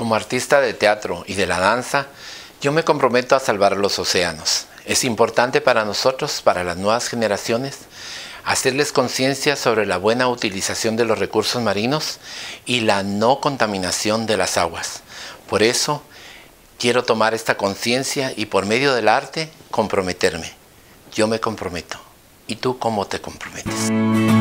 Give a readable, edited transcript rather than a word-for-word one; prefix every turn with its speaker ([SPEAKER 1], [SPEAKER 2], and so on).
[SPEAKER 1] Como artista de teatro y de la danza, yo me comprometo a salvar los océanos. Es importante para nosotros, para las nuevas generaciones, hacerles conciencia sobre la buena utilización de los recursos marinos y la no contaminación de las aguas. Por eso, quiero tomar esta conciencia y por medio del arte comprometerme. Yo me comprometo. ¿Y tú cómo te comprometes?